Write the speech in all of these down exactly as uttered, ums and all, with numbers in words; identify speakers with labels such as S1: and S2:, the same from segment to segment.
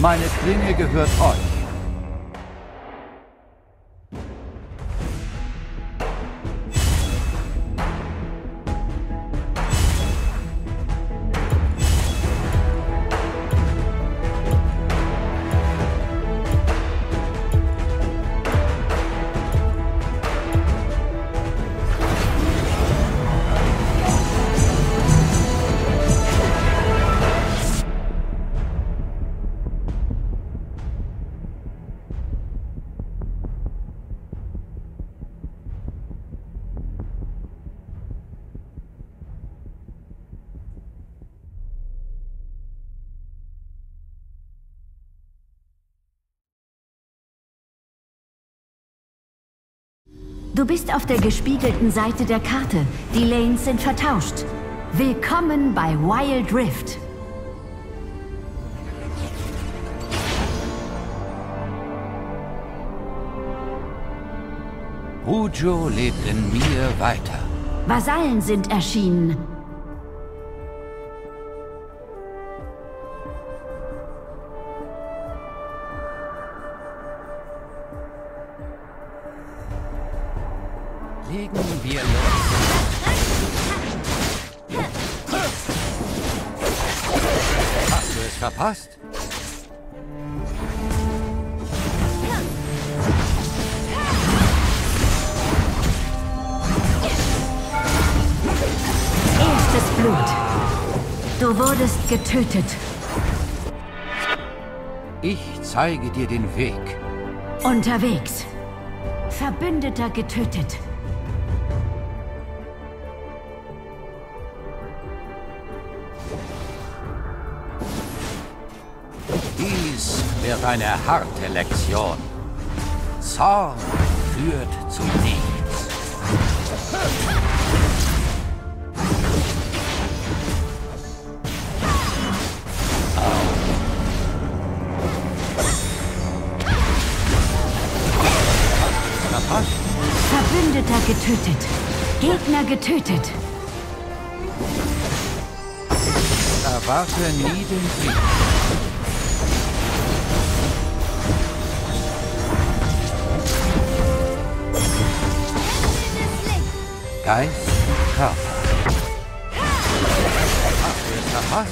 S1: Meine Klinge gehört euch.
S2: Du bist auf der gespiegelten Seite der Karte. Die Lanes sind vertauscht. Willkommen bei Wild Rift.
S1: Rujo lebt in mir weiter.
S2: Vasallen sind erschienen.
S1: Legen wir los. Hast du es verpasst?
S2: Erstes Blut. Du wurdest getötet.
S1: Ich zeige dir den Weg.
S2: Unterwegs. Verbündeter getötet.
S1: Dies wird eine harte Lektion. Zorn führt zu nichts. Verpasst?
S2: Verbündeter getötet. Gegner getötet.
S1: Erwarte nie den Sieg. Geist, Körper. Hast du es verpasst?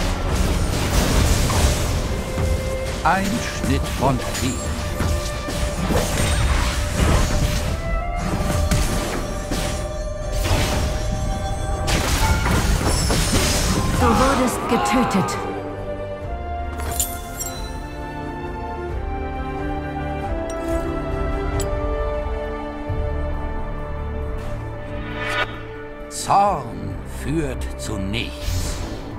S1: Ein Schnitt von viel.
S2: Du wurdest getötet.
S1: Zorn führt zu nichts.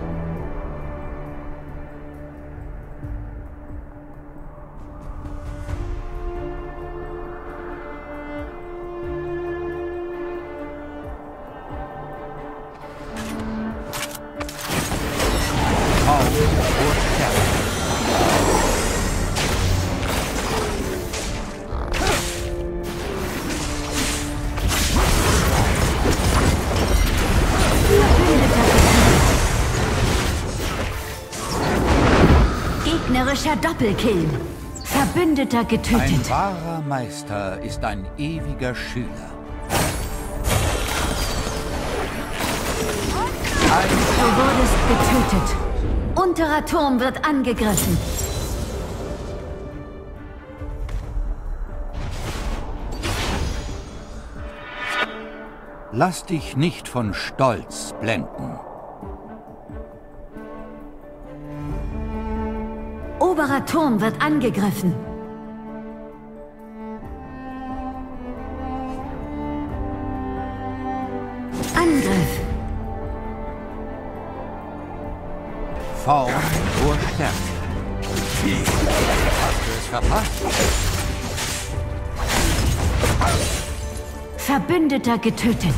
S2: Gegnerischer Doppelkill. Verbündeter getötet.
S1: Ein wahrer Meister ist ein ewiger Schüler. Ein
S2: Du wurdest getötet. Unterer Turm wird angegriffen.
S1: Lass dich nicht von Stolz blenden.
S2: Oberer Turm wird angegriffen. Angriff.
S1: Form vor Stärke. Hast du es verpasst?
S2: Verbündeter getötet.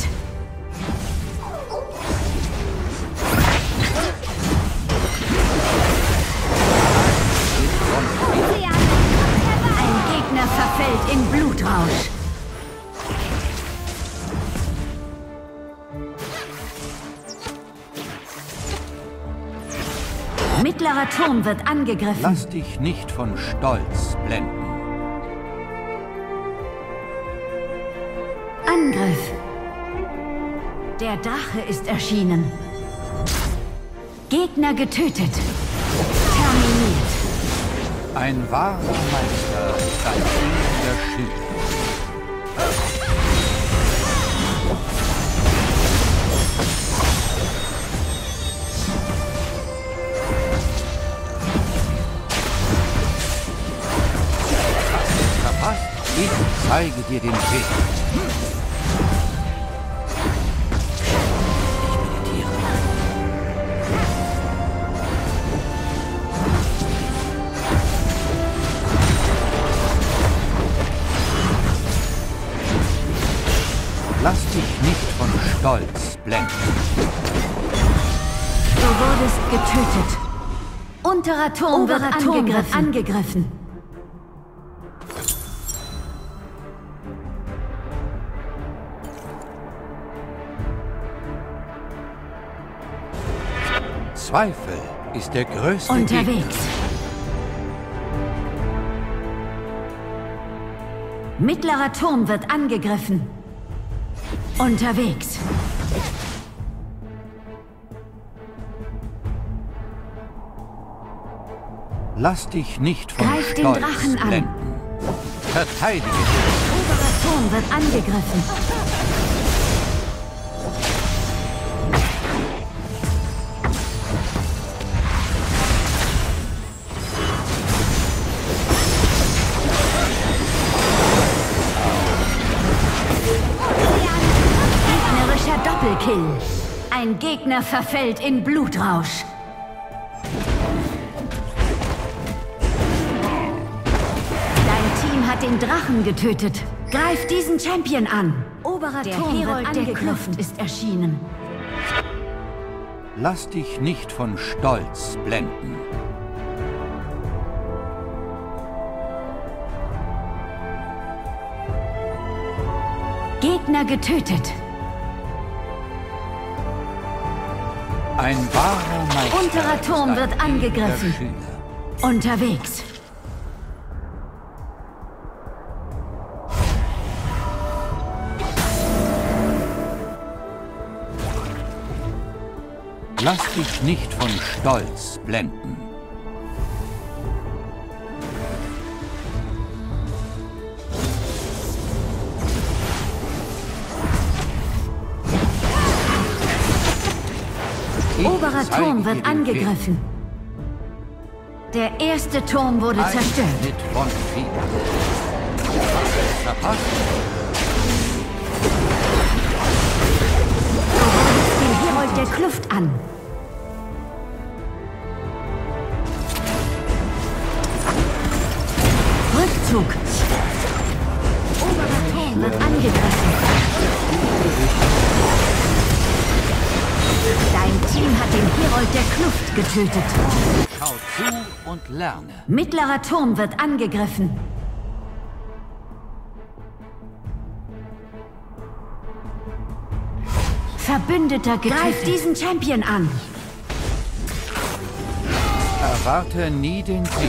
S2: Ein Gegner verfällt in Blutrausch. Mittlerer Turm wird angegriffen.
S1: Lass dich nicht von Stolz blenden.
S2: Angriff. Der Drache ist erschienen. Gegner getötet. Terminiert.
S1: Ein wahrer Meister ist ein ewiger Schüler. Verpasst? Ich zeige dir den Weg. Lass dich nicht von Stolz blenden.
S2: Du wurdest getötet. Unterer Turm wird
S3: Turm
S2: angegriffen.
S3: wird
S2: angegriffen.
S1: Zweifel ist der größte
S2: Unterwegs.
S1: Gegner.
S2: Mittlerer Turm wird angegriffen. Unterwegs.
S1: Lass dich nicht von
S2: Greif den
S1: Stolz
S2: Drachen an.
S1: blenden. Verteidige dich.
S2: Oberer Turm wird angegriffen. Gegnerischer Doppelkill. Ein Gegner verfällt in Blutrausch. Hat den Drachen getötet. Greif diesen Champion an. Oberer
S3: Der
S2: Turm
S3: Herold
S2: wird
S3: der
S2: angegriffen.
S3: Kluft
S2: ist erschienen.
S1: Lass dich nicht von Stolz blenden.
S2: Gegner getötet.
S1: Ein wahrer Meister.
S2: Unterer Turm
S1: ist ein
S2: wird angegriffen.
S1: ewiger Schüler.
S2: Unterwegs.
S1: Lass dich nicht von Stolz blenden. Ich
S2: Oberer
S1: zeige
S2: Turm
S1: dir
S2: wird
S1: den
S2: angegriffen. Der erste Turm wurde
S1: Weg. Ein
S2: zerstört.
S1: Schnitt von viel. Verpasst?
S2: Du wurdest den Herold der Kluft an. Rückzug. Oberer Turm wird angegriffen. Dein Team hat den Herold der Kluft getötet.
S1: Schau zu und lerne.
S2: Mittlerer Turm wird angegriffen. Verbündeter getötet. Greif diesen Champion an.
S1: Erwarte nie den Sieg.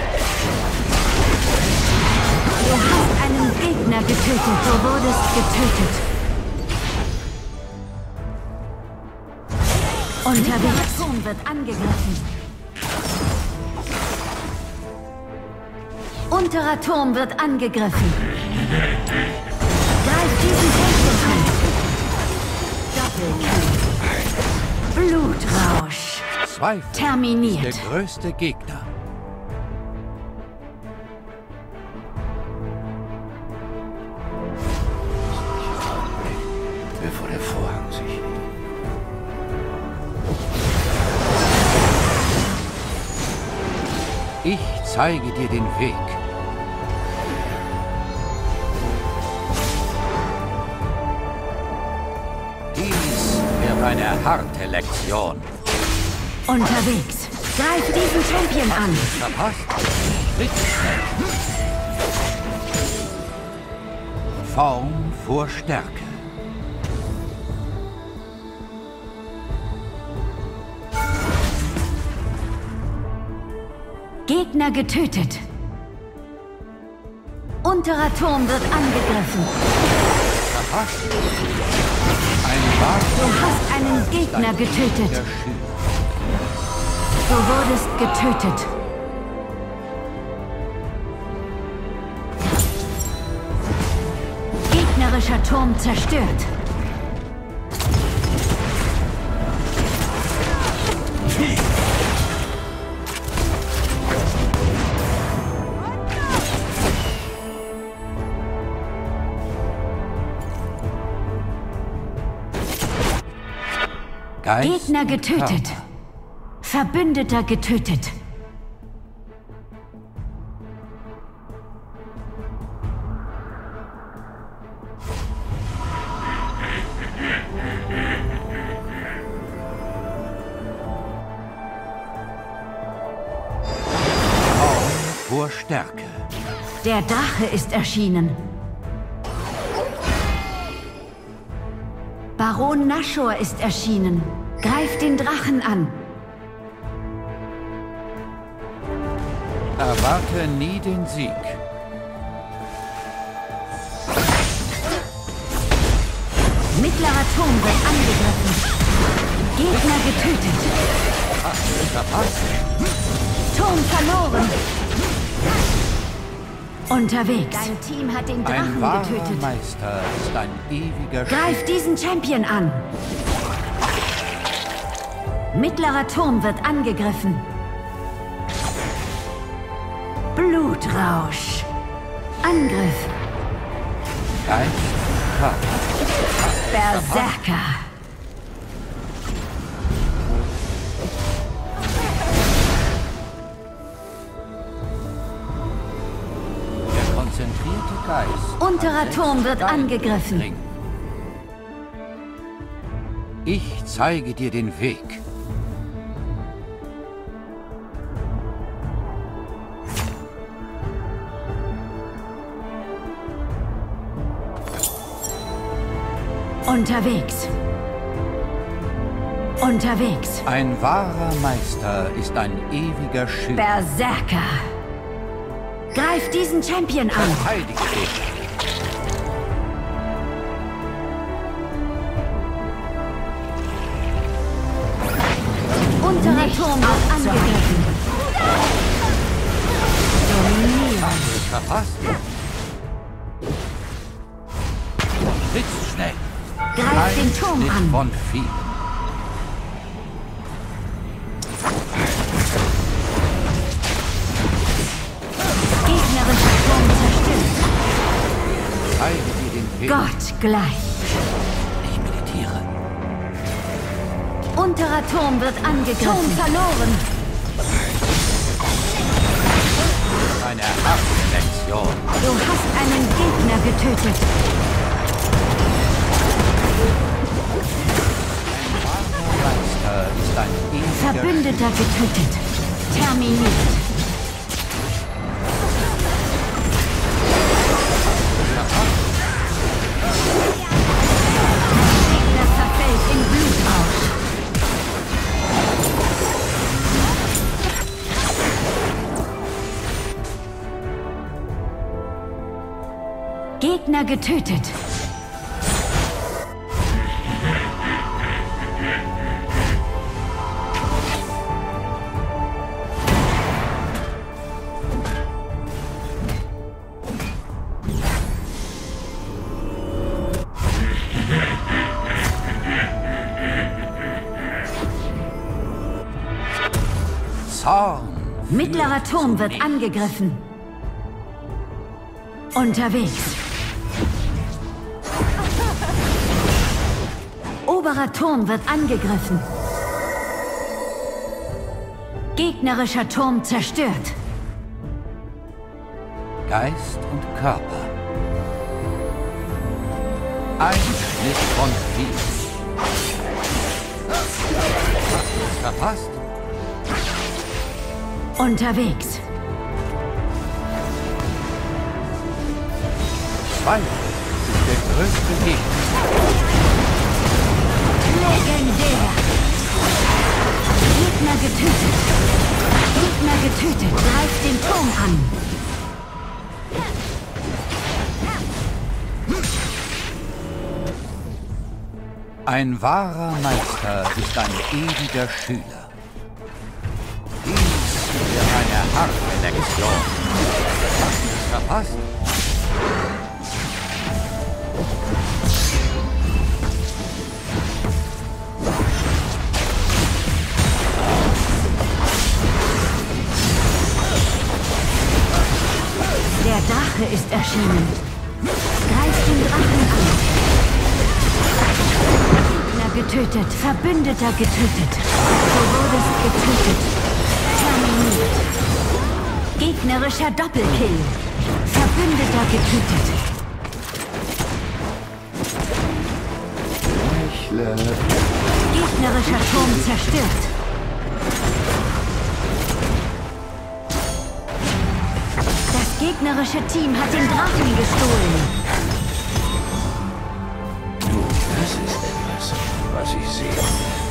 S2: Du hast einen Gegner getötet. Du wurdest getötet. Unterwegs. Der Turm wird angegriffen. Unterer Turm wird angegriffen. Greif diesen Champion an. Doppelkill. Blutrausch.
S1: Zweifel
S2: Terminiert.
S1: ist der größte Gegner.
S4: Bevor der Vorhang sich...
S1: Ich zeige dir den Weg. Dies wird eine harte Lektion.
S2: Unterwegs. Greif diesen Champion an.
S1: Verpasst? Schritt schnell. Form vor Stärke.
S2: Gegner getötet. Unterer Turm wird angegriffen.
S1: Verpasst. Ein wahrer
S2: Du hast einen Gegner getötet.
S1: Der Schild.
S2: Du wurdest getötet. Gegnerischer Turm zerstört.
S1: Geist
S2: Gegner
S1: und
S2: getötet.
S1: Körper.
S2: Verbündeter getötet.
S1: Vor Stärke.
S2: Der Drache ist erschienen. Baron Nashor ist erschienen. Greif den Drachen an.
S1: Erwarte nie den Sieg.
S2: Mittlerer Turm wird angegriffen. Gegner getötet.
S1: Verpasst.
S2: Turm verloren. Unterwegs. Dein Team hat den
S1: Ein
S2: Drachen
S1: wahrer
S2: getötet.
S1: Meister ist ein ewiger
S2: Greif
S1: Schild.
S2: diesen Champion an. Mittlerer Turm wird angegriffen. Blutrausch. Angriff.
S1: Geist, Körper.
S2: Berserker.
S1: Der konzentrierte Geist.
S2: Unterer
S1: kann
S2: Turm wird
S1: selbst
S2: angegriffen.
S1: bringen. Ich zeige dir den Weg.
S2: Unterwegs. Unterwegs.
S1: Ein wahrer Meister ist ein ewiger Schild.
S2: Berserker. Greif diesen Champion an.
S1: Verteidige dich.
S2: Unterer Turm wird angegriffen. Dominieren.
S1: Verpasst. Blitzschnell.
S2: Greif den Turm
S1: Schnitt
S2: an.
S1: von viel.
S2: Gegnerischer Turm zerstört.
S1: Zeige dir den Weg.
S2: Gott gleich.
S1: Ich meditiere.
S2: Unterer Turm wird angegriffen. Turm verloren.
S1: Eine harte Lektion.
S2: Du hast einen Gegner getötet.
S1: Meister ist ein ewiger
S2: Verbündeter getötet. Terminiert. Gegner verfällt in Blutrausch. Gegner getötet.
S1: Zorn.
S2: Mittlerer Turm wird angegriffen. Unterwegs. Oberer Turm wird angegriffen. Gegnerischer Turm zerstört.
S1: Geist und Körper. Ein Schnitt von viel. Verpasst.
S2: Unterwegs.
S1: Zwei ist der größte Gegner.
S2: Legendär. Gegner getötet. Gegner getötet. Greift den Turm an.
S1: Ein wahrer Meister ist ein ewiger Schüler. Dies wird eine harte Lektion. Hast du es verpasst?
S2: Der Drache ist erschienen. Greift den Drachen an. Gegner getötet. Verbündeter getötet. Du wurdest getötet. Terminiert. Gegnerischer Doppelkill. Verbündeter getötet. Gegnerischer Turm zerstört. Das gegnerische Team hat den Drachen gestohlen.
S3: Du, das ist etwas, was ich sehe.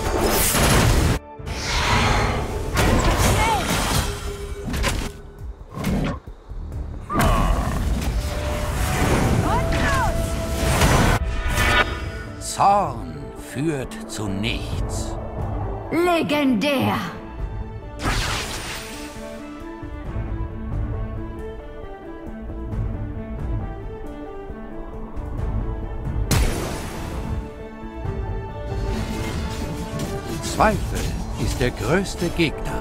S1: Zorn führt zu nichts.
S2: Legendär!
S1: Zweifel ist der größte Gegner.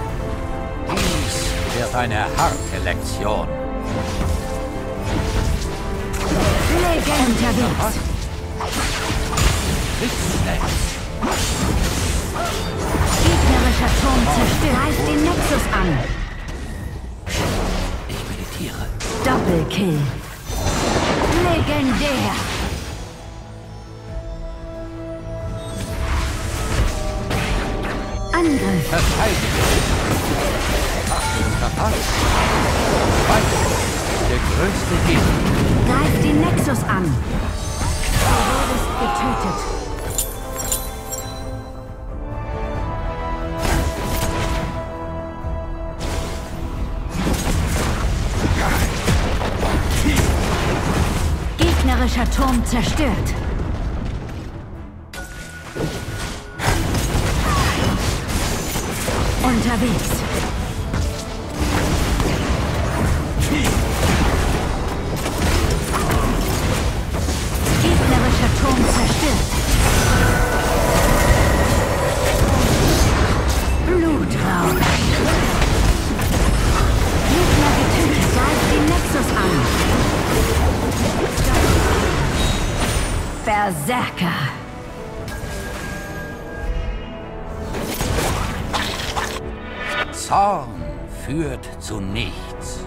S1: Dies wird eine harte Lektion.
S2: Legend unterwegs. Gegnerischer Turm zerstört. Greift den Nexus an.
S1: Ich meditiere.
S2: Doppelkill. Legendär. Angriff.
S1: Verteidige. Hast du es verpasst? Zweifel ist der größte Gegner.
S2: Greift den Nexus an. Du wurdest getötet. Gegnerischer Turm zerstört. Unterwegs. Gegnerischer Turm zerstört. Blutrausch. Gegner getötet. Greift den Nexus an. Berserker.
S1: Zorn führt zu nichts.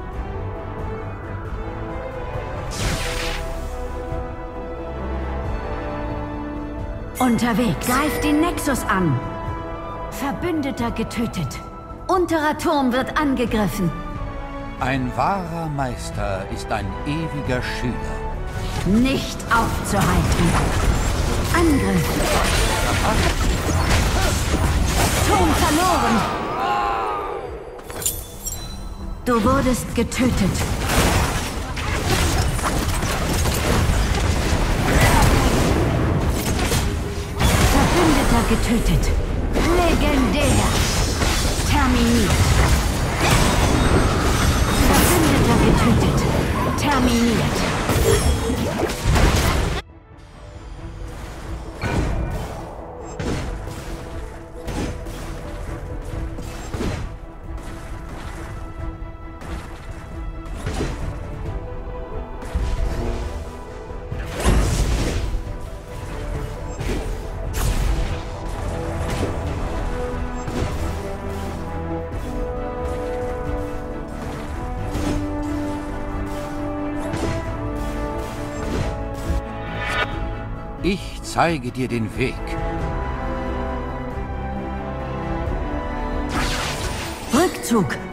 S2: Unterwegs. Greift den Nexus an. Verbündeter getötet. Unterer Turm wird angegriffen.
S1: Ein wahrer Meister ist ein ewiger Schüler.
S2: Nicht aufzuhalten. Angriff. Turm verloren. Du wurdest getötet. Verbündeter getötet. Legendär. Terminiert. Verbündeter getötet. Terminiert.
S1: Ich zeige dir den Weg.
S2: Rückzug.